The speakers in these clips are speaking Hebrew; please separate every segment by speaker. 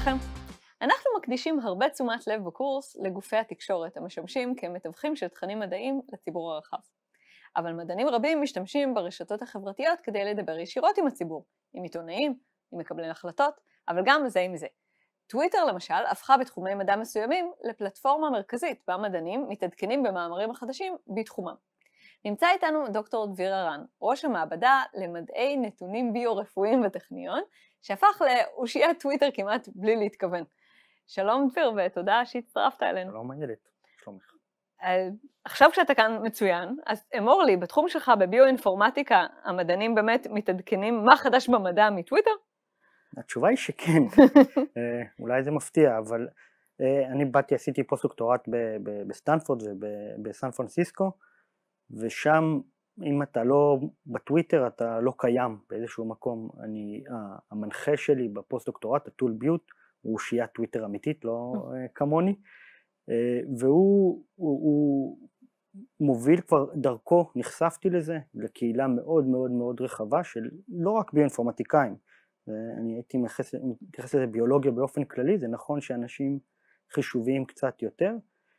Speaker 1: לכם. אנחנו מקדישים הרבה תשומת לב בקורס לגופי התקשורת המשמשים כמתווכים של תכנים מדעיים לציבור הרחב. אבל מדענים רבים משתמשים ברשתות החברתיות כדי לדבר ישירות עם הציבור, עם עיתונאים, עם מקבלי החלטות, אבל גם זה עם זה. טוויטר למשל הפכה בתחומי מדע מסוימים לפלטפורמה מרכזית בה מדענים מתעדכנים במאמרים החדשים בתחומם. נמצא איתנו דוקטור דביר ארן, ראש המעבדה למדעי נתונים ביו-רפואיים בטכניון, שהפך לאושיית טוויטר כמעט בלי להתכוון. שלום דביר ותודה שהצטרפת אלינו.
Speaker 2: שלום איילת, שלומך.
Speaker 1: עכשיו כשאתה כאן מצוין, אז אמור לי, בתחום שלך בביו-אינפורמטיקה, המדענים באמת מתעדכנים מה חדש במדע מטוויטר?
Speaker 2: התשובה היא שכן, אולי זה מפתיע, אבל אני עשיתי פוסט-דוקטורט בסטנפורד ובסן פרנסיסקו, ושם אם אתה לא בטוויטר אתה לא קיים באיזשהו מקום. המנחה שלי בפוסט-דוקטורט, הטול ביוט, הוא אושיית טוויטר אמיתית, לא כמוני, והוא מוביל כבר דרכו, נחשפתי לזה, לקהילה מאוד מאוד מאוד רחבה של לא רק ביו-אינפורמטיקאים, אני הייתי מתייחס לזה ביולוגיה באופן כללי, זה נכון שאנשים חישוביים קצת יותר,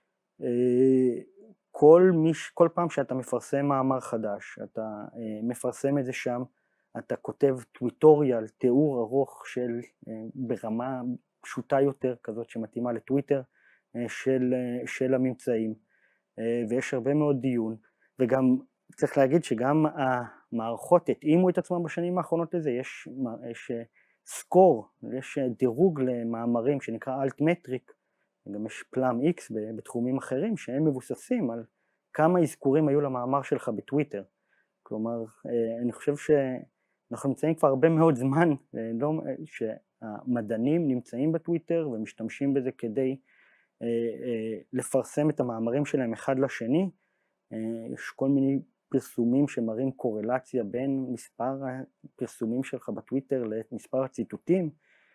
Speaker 2: כל פעם שאתה מפרסם מאמר חדש, אתה מפרסם את זה שם, אתה כותב טוויטוריאל, תיאור ארוך של ברמה פשוטה יותר, כזאת שמתאימה לטוויטר, של הממצאים, ויש הרבה מאוד דיון, וגם צריך להגיד שגם המערכות התאימו את עצמם בשנים האחרונות לזה, יש סקור, יש דירוג למאמרים שנקרא אלט-מטריק, גם יש פלאם X בתחומים אחרים שהם מבוססים על כמה אזכורים היו למאמר שלך בטוויטר. כלומר, אני חושב שאנחנו נמצאים כבר הרבה מאוד זמן שהמדענים נמצאים בטוויטר ומשתמשים בזה כדי לפרסם את המאמרים שלהם אחד לשני. יש כל מיני פרסומים שמראים קורלציה בין מספר הפרסומים שלך בטוויטר למספר הציטוטים,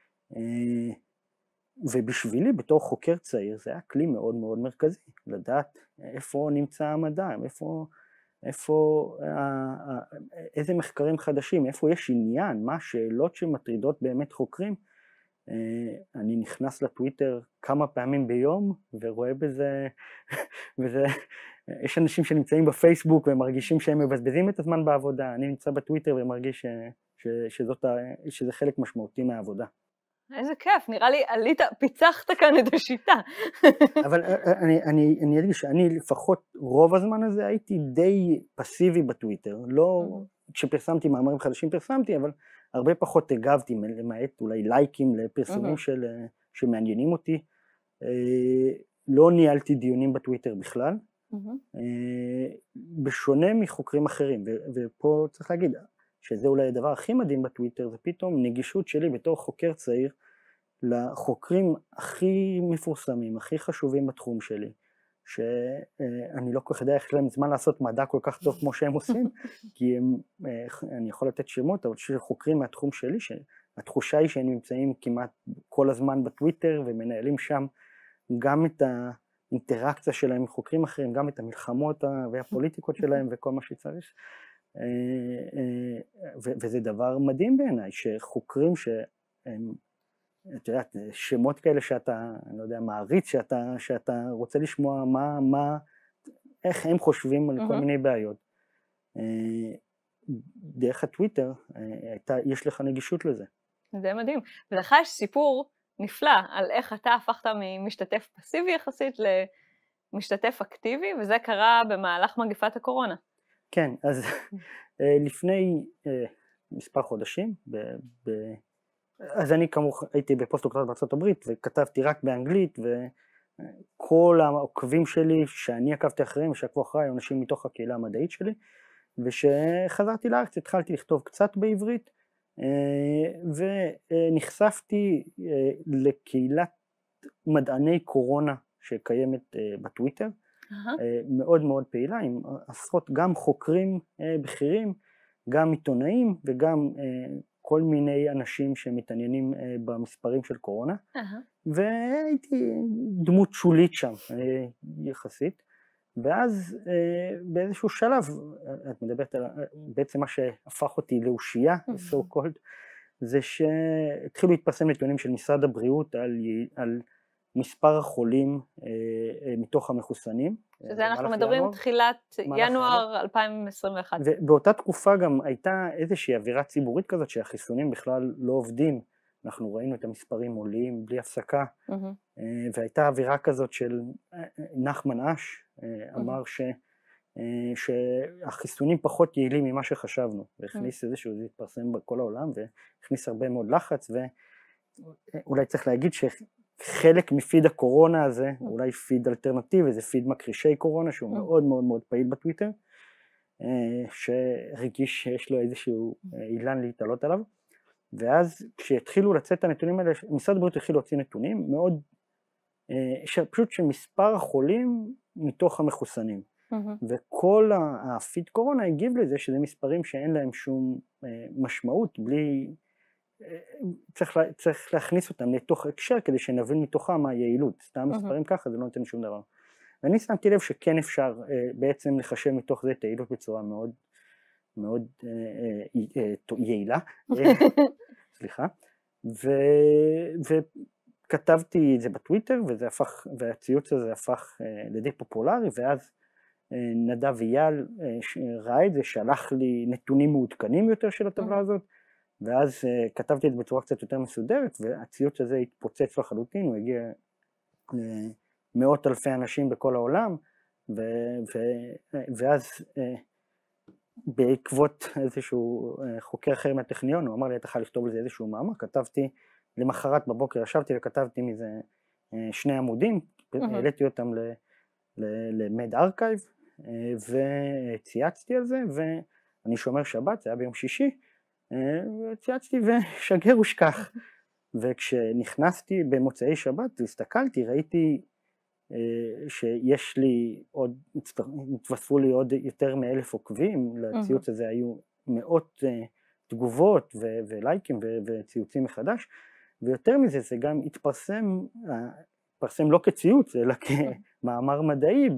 Speaker 2: ובשבילי בתור חוקר צעיר זה היה כלי מאוד מאוד מרכזי, לדעת איפה נמצא המדע, איזה מחקרים חדשים, איפה יש עניין, מה השאלות שמטרידות באמת חוקרים. אני נכנס לטוויטר כמה פעמים ביום ורואה בזה, יש אנשים שנמצאים בפייסבוק ומרגישים שהם מבזבזים את הזמן בעבודה, אני נמצא בטוויטר ומרגיש שזה חלק משמעותי מהעבודה.
Speaker 1: איזה כיף, נראה לי פיצחת כאן את השיטה.
Speaker 2: אבל אני אדגיש שאני לפחות רוב הזמן הזה הייתי די פסיבי בטוויטר, לא כשפרסמתי מאמרים חדשים פרסמתי, אבל הרבה פחות הגבתי, למעט אולי לייקים לפרסומים שמעניינים אותי. לא ניהלתי דיונים בטוויטר בכלל, בשונה מחוקרים אחרים, ופה צריך להגיד שזה אולי הדבר הכי מדהים בטוויטר, זה פתאום נגישות שלי בתור חוקר צעיר לחוקרים הכי מפורסמים, הכי חשובים בתחום שלי, שאני לא כל כך יודע איך להם זמן לעשות מדע כל כך טוב כמו שהם עושים, כי אני יכול לתת שמות, אבל שחוקרים מהתחום שלי, שהתחושה היא שהם נמצאים כמעט כל הזמן בטוויטר, ומנהלים שם גם את האינטראקציה שלהם עם חוקרים אחרים, גם את המלחמות והפוליטיקות שלהם וכל מה שצריך, וזה דבר מדהים בעיניי, שחוקרים שהם, את יודעת, שמות כאלה שאתה, אני לא יודע, מעריץ, שאתה רוצה לשמוע איך הם חושבים על כל מיני בעיות. דרך הטוויטר, יש לך נגישות לזה.
Speaker 1: זה מדהים. ולך יש סיפור נפלא על איך אתה הפכת ממשתתף פסיבי יחסית למשתתף אקטיבי, וזה קרה במהלך מגפת הקורונה.
Speaker 2: כן, אז לפני מספר חודשים, אז אני כמוך הייתי בפוסט-דוקטורט בארצות הברית, וכתבתי רק באנגלית, וכל העוקבים שלי שאני עקבתי אחריהם, שעקבו אחריי, אנשים מתוך הקהילה המדעית שלי, ושחזרתי לארץ התחלתי לכתוב קצת בעברית, ונחשפתי לקהילת מדעני קורונה שקיימת בטוויטר, מאוד מאוד פעילה, עם עשרות גם חוקרים בכירים, גם עיתונאים וגם כל מיני אנשים שמתעניינים במספרים של קורונה, והייתי דמות שולית שם יחסית, ואז באיזשהו שלב, את מדברת על בעצם מה שהפך אותי לאושייה, so called, זה שהתחילו להתפרסם נתונים של משרד הבריאות על מספר החולים מתוך המחוסנים.
Speaker 1: שזה אנחנו מדברים תחילת ינואר 2021.
Speaker 2: ובאותה תקופה גם הייתה איזושהי אווירה ציבורית כזאת שהחיסונים בכלל לא עובדים. אנחנו ראינו את המספרים עולים בלי הפסקה, והייתה אווירה כזאת של נחמן אש, אמר שהחיסונים פחות יעילים ממה שחשבנו, והכניס איזשהו, זה התפרסם בכל העולם, והכניס הרבה מאוד לחץ, ואולי צריך להגיד שחלק מפיד הקורונה הזה, אולי פיד אלטרנטיבי, זה פיד מקרישי קורונה, שהוא מאוד מאוד מאוד פעיל בטוויטר, שהרגיש שיש לו איזשהו אילן להתעלות עליו, ואז כשהתחילו לצאת הנתונים האלה, משרד הבריאות התחיל להוציא נתונים מאוד, פשוט שמספר החולים מתוך המחוסנים. וכל הפיד קורונה הגיב לזה שזה מספרים שאין להם שום משמעות, בלי, צריך להכניס אותם לתוך הקשר כדי שנבין מתוכם מה היעילות, סתם מספרים ככה זה לא נותן שום דבר. ואני שמתי לב שכן אפשר בעצם לחשב מתוך זה את היעילות בצורה מאוד מאוד יעילה, סליחה, וכתבתי את זה בטוויטר, והציוץ הזה הפך לדי פופולרי, ואז נדב אייל ראה את זה, שלח לי נתונים מעודכנים יותר של הטבלה הזאת, ואז כתבתי את זה בצורה קצת יותר מסודרת, והציוץ הזה התפוצץ לחלוטין, הוא הגיע למאות אלפי אנשים בכל העולם, ואז בעקבות איזשהו חוקר אחר מהטכניון, הוא אמר לי, אתה יכול לכתוב לזה איזשהו מאמר, כתבתי, למחרת בבוקר ישבתי וכתבתי מזה 2 עמודים, העליתי אותם למד ארכייב, וצייצתי על זה, ואני שומר שבת, זה היה ביום שישי, וצייצתי ושגר ושכח. וכשנכנסתי במוצאי שבת, הסתכלתי, ראיתי שיש לי עוד, התווספו לי עוד יותר מ1,000 עוקבים, לציוץ הזה היו מאות תגובות ולייקים וציוצים מחדש, ויותר מזה זה גם התפרסם לא כציוץ, אלא כמאמר מדעי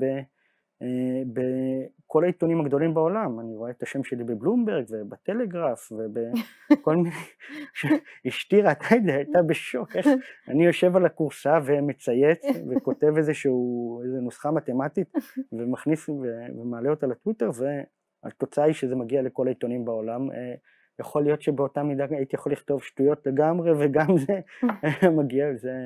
Speaker 2: בכל העיתונים הגדולים בעולם. אני רואה את השם שלי בבלומברג ובטלגרף ובכל מיני, אשתי ראתה את זה, הייתה בשוק, איך אני יושב על הקורסה ומצייץ וכותב איזו נוסחה מתמטית ומכניס ומעלה אותה לטוויטר, והתוצאה היא שזה מגיע לכל העיתונים בעולם. יכול להיות שבאותה מידה הייתי יכול לכתוב שטויות לגמרי, וגם זה מגיע,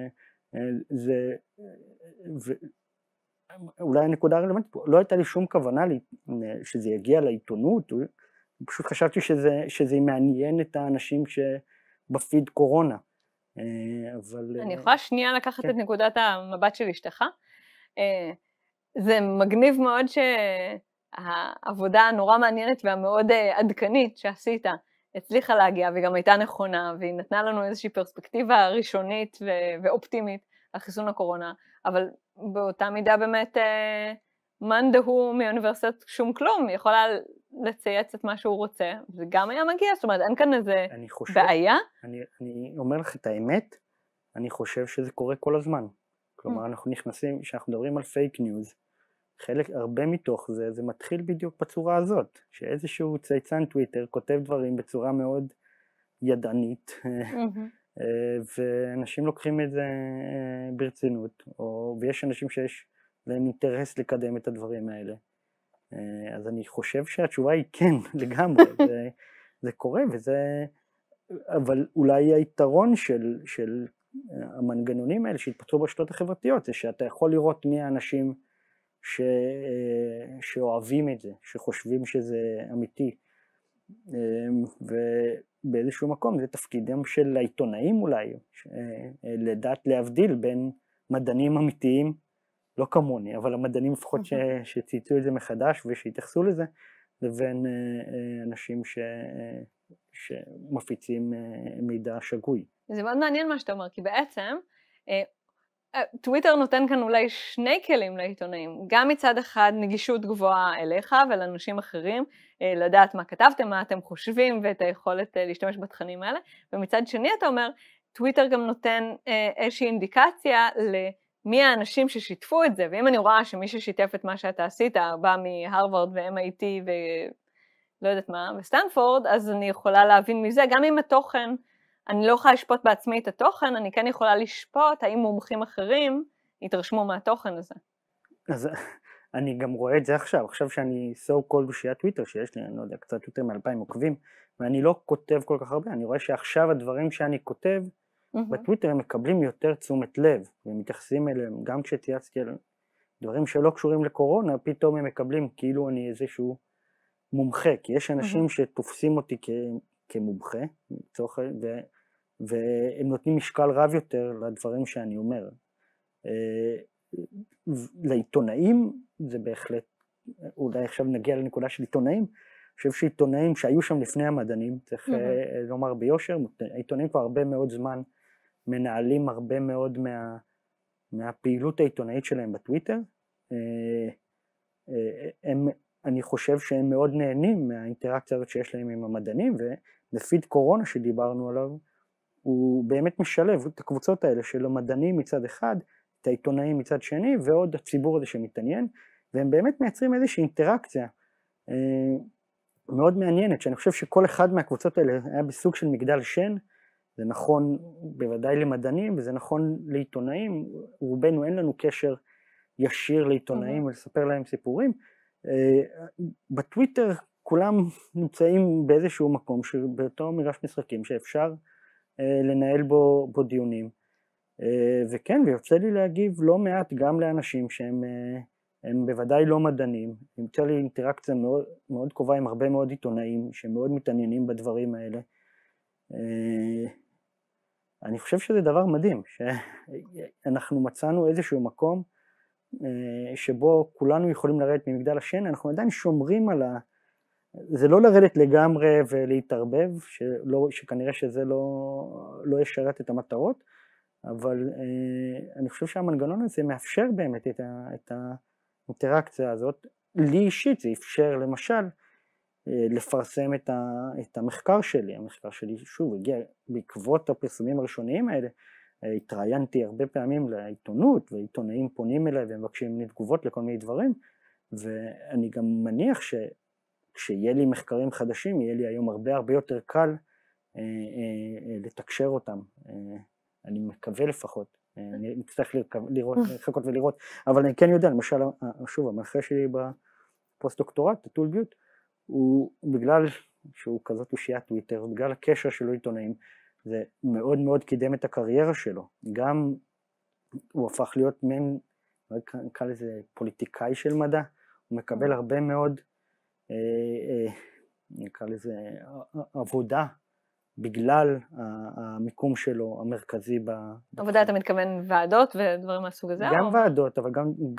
Speaker 2: אולי הנקודה הרלוונטית פה, לא הייתה לי שום כוונה שזה יגיע לעיתונות, פשוט חשבתי שזה מעניין את האנשים שבפיד קורונה. אבל
Speaker 1: אני יכולה שנייה לקחת את נקודת המבט של אשתך? זה מגניב מאוד שהעבודה הנורא מעניינת והמאוד עדכנית שעשית הצליחה להגיע, והיא גם הייתה נכונה, והיא נתנה לנו איזושהי פרספקטיבה ראשונית ואופטימית על חיסון הקורונה, אבל באותה מידה באמת מאן דהוא מאוניברסיטת שום כלום, יכולה לצייץ את מה שהוא רוצה, זה גם היה מגיע, זאת אומרת, אין כאן איזה בעיה?
Speaker 2: אני אומר לך את האמת, אני חושב שזה קורה כל הזמן. כלומר, אנחנו נכנסים, כשאנחנו מדברים על פייק ניוז, הרבה מתוך זה מתחיל בדיוק בצורה הזאת, שאיזשהו צייצן טוויטר כותב דברים בצורה מאוד ידענית, ואנשים לוקחים את זה ברצינות, ויש אנשים שיש להם אינטרס לקדם את הדברים האלה. אז אני חושב שהתשובה היא כן, לגמרי, זה קורה, אבל אולי היתרון של המנגנונים האלה שהתפתחו ברשתות החברתיות, זה שאתה יכול לראות מי האנשים שאוהבים את זה, שחושבים שזה אמיתי, ובאיזשהו מקום זה תפקידם של העיתונאים אולי, לדעת להבדיל בין מדענים אמיתיים, לא כמוני, אבל המדענים לפחות שצייצו את זה מחדש ושהתייחסו לזה, לבין אנשים שמפיצים מידע שגוי.
Speaker 1: זה מאוד מעניין מה שאתה אומר, כי בעצם טוויטר נותן כאן אולי 2 כלים לעיתונאים, גם מצד אחד נגישות גבוהה אליך ולאנשים אחרים, לדעת מה כתבתם, מה אתם חושבים ואת היכולת להשתמש בתכנים האלה, ומצד שני אתה אומר, טוויטר גם נותן איזושהי אינדיקציה למי האנשים ששיתפו את זה, ואם אני רואה שמי ששיתף את מה שאתה עשית בא מהרווארד ו-MIT ולא יודעת מה, וסטנפורד, אז אני יכולה להבין מזה, גם אם התוכן אני לא יכולה לשפוט בעצמי את התוכן, אני כן יכולה לשפוט האם מומחים אחרים יתרשמו מהתוכן הזה.
Speaker 2: אז אני גם רואה את זה עכשיו שאני so called בשביל טוויטר, שיש לי, אני לא יודע, קצת יותר מ-2,000 עוקבים, ואני לא כותב כל כך הרבה, אני רואה שעכשיו הדברים שאני כותב בטוויטר הם מקבלים יותר תשומת לב, ומתייחסים אליהם, גם כשצייצתי על דברים שלא קשורים לקורונה, פתאום הם מקבלים כאילו אני איזשהו מומחה, כי יש אנשים שתופסים אותי כמומחה, והם נותנים משקל רב יותר לדברים שאני אומר. לעיתונאים זה בהחלט, אולי עכשיו נגיע לנקודה של עיתונאים, אני חושב שעיתונאים שהיו שם לפני המדענים, צריך לומר ביושר, העיתונאים כבר הרבה מאוד זמן מנהלים הרבה מאוד מהפעילות העיתונאית שלהם בטוויטר, אני חושב שהם מאוד נהנים מהאינטראקציה הזאת שיש להם עם המדענים, ולפיד קורונה שדיברנו עליו, הוא באמת משלב את הקבוצות האלה של המדענים מצד אחד, את העיתונאים מצד שני, ועוד הציבור הזה שמתעניין, והם באמת מייצרים איזושהי אינטראקציה מאוד מעניינת, שאני חושב שכל אחד מהקבוצות האלה היה בסוג של מגדל שן, זה נכון בוודאי למדענים, וזה נכון לעיתונאים, רובנו אין לנו קשר ישיר לעיתונאים ולספר להם סיפורים, בטוויטר כולם נמצאים באיזשהו מקום, באותו מגרש משחקים שאפשר לנהל בו דיונים, וכן, ויוצא לי להגיב לא מעט גם לאנשים שהם בוודאי לא מדענים, יוצא לי אינטראקציה מאוד, מאוד קרובה עם הרבה מאוד עיתונאים שמאוד מתעניינים בדברים האלה. אני חושב שזה דבר מדהים, שאנחנו מצאנו איזשהו מקום שבו כולנו יכולים לרדת ממגדל השן, אנחנו עדיין שומרים על זה לא לרדת לגמרי ולהתערבב, שכנראה שזה לא ישרת את המטרות, אבל אני חושב שהמנגנון הזה מאפשר באמת את האינטראקציה הזאת. לי אישית זה אפשר למשל לפרסם את המחקר שלי. המחקר שלי שוב הגיע בעקבות הפרסומים הראשוניים האלה, התראיינתי הרבה פעמים לעיתונות, ועיתונאים פונים אליי ומבקשים לי תגובות לכל מיני דברים, ואני גם מניח כשיהיה לי מחקרים חדשים, יהיה לי היום הרבה יותר קל לתקשר אותם. אני מקווה לפחות, אני מצטרך לחכות ולראות, אבל אני כן יודע, למשל, שוב, המנחה שלי בפוסט-דוקטורט, הטול ביוט, הוא בגלל שהוא כזאת אושיית טוויטר, בגלל הקשר שלו עיתונאים, זה מאוד מאוד קידם את הקריירה שלו. גם הוא הפך להיות מין, נקרא לזה פוליטיקאי של מדע, הוא מקבל הרבה מאוד, נקרא לזה עבודה, בגלל המיקום שלו המרכזי
Speaker 1: עבודה, אתה מתכוון ועדות ודברים מהסוג הזה?
Speaker 2: גם ועדות, אבל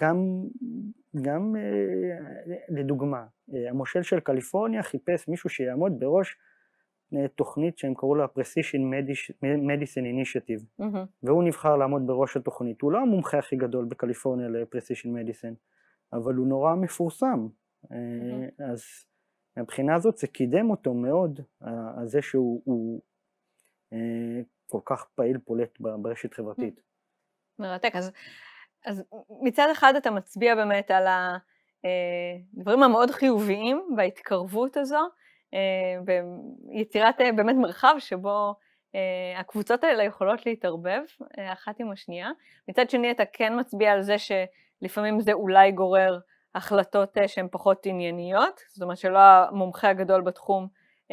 Speaker 2: גם לדוגמה, המושל של קליפורניה חיפש מישהו שיעמוד בראש תוכנית שהם קראו לה Precision Medicine Initiative, והוא נבחר לעמוד בראש התוכנית. הוא לא המומחה הכי גדול בקליפורניה ל-Precision Medicine, אבל הוא נורא מפורסם. אז מבחינה הזאת זה קידם אותו מאוד, על זה שהוא כל כך פעיל פולט ברשת חברתית.
Speaker 1: מרתק. אז מצד אחד אתה מצביע באמת על הדברים המאוד חיוביים בהתקרבות הזו, ביצירת באמת מרחב שבו הקבוצות האלה יכולות להתערבב אחת עם השנייה. מצד שני אתה כן מצביע על זה שלפעמים זה אולי גורר החלטות שהן פחות ענייניות, זאת אומרת שלא המומחה הגדול בתחום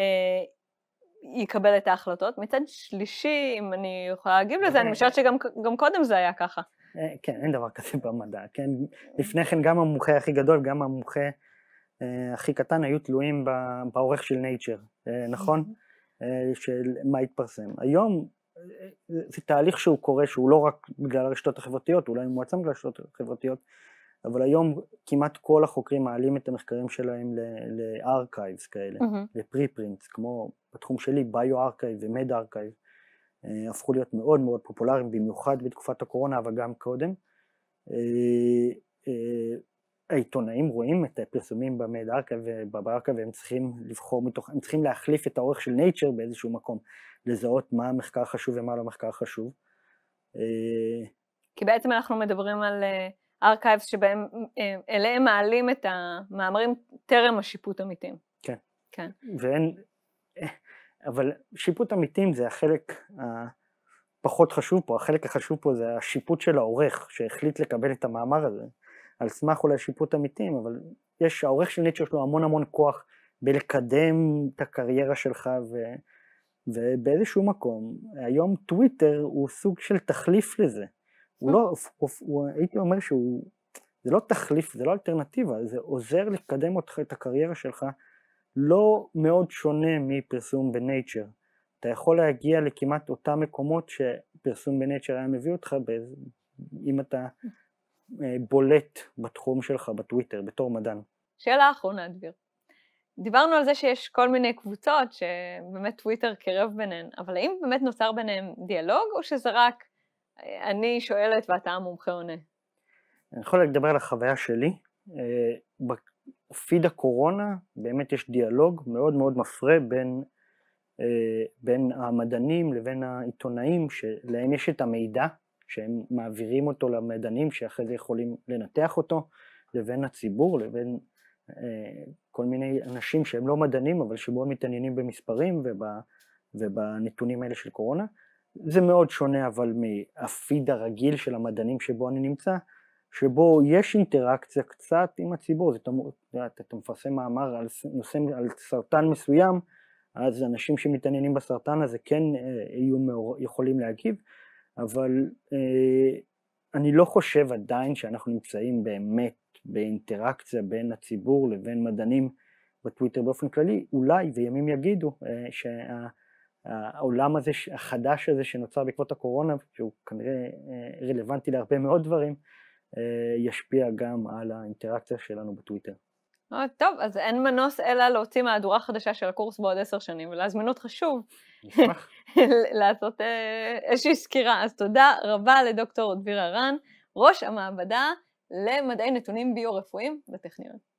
Speaker 1: יקבל את ההחלטות. מצד שלישי, אם אני יכולה להגיב לזה, אני חושבת שגם קודם זה היה ככה.
Speaker 2: כן, אין דבר כזה במדע, כן? לפני כן גם המומחה הכי גדול, גם המומחה הכי קטן היו תלויים בעורך של Nature, נכון? של מה התפרסם. היום זה תהליך שהוא קורה, שהוא לא רק בגלל הרשתות החברתיות, אולי הוא מועצם בגלל הרשתות החברתיות, אבל היום כמעט כל החוקרים מעלים את המחקרים שלהם ל-archives כאלה, ל-preprints, כמו בתחום שלי, ביו-ארכייב ומד-ארכייב, הפכו להיות מאוד מאוד פופולריים, במיוחד בתקופת הקורונה, אבל גם קודם. העיתונאים רואים את הפרסומים במד-ארכייב ובארכייב, והם צריכים לבחור מתוך, הם צריכים להחליף את העורך של Nature באיזשהו מקום, לזהות מה המחקר חשוב ומה לא מחקר חשוב.
Speaker 1: כי בעצם אנחנו מדברים על ארכייבס שבהם אליהם מעלים את המאמרים טרם השיפוט אמיתיים.
Speaker 2: כן.
Speaker 1: כן.
Speaker 2: אבל שיפוט עמיתים זה החלק הפחות חשוב פה, החלק החשוב פה זה השיפוט של העורך שהחליט לקבל את המאמר הזה, על סמך אולי שיפוט עמיתים, אבל העורך של ניטשה יש לו המון המון כוח בלקדם את הקריירה שלך, ובאיזשהו מקום, היום טוויטר הוא סוג של תחליף לזה, הייתי אומר זה לא תחליף, זה לא אלטרנטיבה, זה עוזר לקדם אותך את הקריירה שלך, לא מאוד שונה מפרסום בנייצ'ר. אתה יכול להגיע לכמעט אותם מקומות שפרסום בנייצ'ר היה מביא אותך, אם אתה בולט בתחום שלך בטוויטר, בתור מדען.
Speaker 1: שאלה אחרונה, דביר. דיברנו על זה שיש כל מיני קבוצות שבאמת טוויטר קרב ביניהן, אבל האם באמת נוצר ביניהם דיאלוג, או שזה רק אני שואלת ואתה המומחה עונה?
Speaker 2: אני יכול לדבר על החוויה שלי. בפיד הקורונה באמת יש דיאלוג מאוד מאוד מפרה בין המדענים לבין העיתונאים, שלהם יש את המידע, שהם מעבירים אותו למדענים שאחרי זה יכולים לנתח אותו, לבין הציבור, לבין כל מיני אנשים שהם לא מדענים, אבל שמאוד מתעניינים במספרים ובנתונים האלה של קורונה. זה מאוד שונה אבל מהפיד הרגיל של המדענים שבו אני נמצא, שבו יש אינטראקציה קצת עם הציבור. אתה מפרסם מאמר על נושא, על סרטן מסוים, אז אנשים שמתעניינים בסרטן הזה כן יכולים להגיב, אבל אני לא חושב עדיין שאנחנו נמצאים באמת באינטראקציה בין הציבור לבין מדענים בטוויטר באופן כללי. אולי וימים יגידו שהעולם הזה, החדש הזה שנוצר בעקבות הקורונה, שהוא כנראה רלוונטי להרבה מאוד דברים, ישפיע גם על האינטראקציה שלנו בטוויטר.
Speaker 1: טוב, אז אין מנוס אלא להוציא מהדורה חדשה של הקורס בעוד 10 שנים, ולהזמין אותך שוב לעשות איזושהי סקירה. אז תודה רבה לדוקטור דביר ארן, ראש המעבדה למדעי נתונים ביו-רפואיים בטכניון.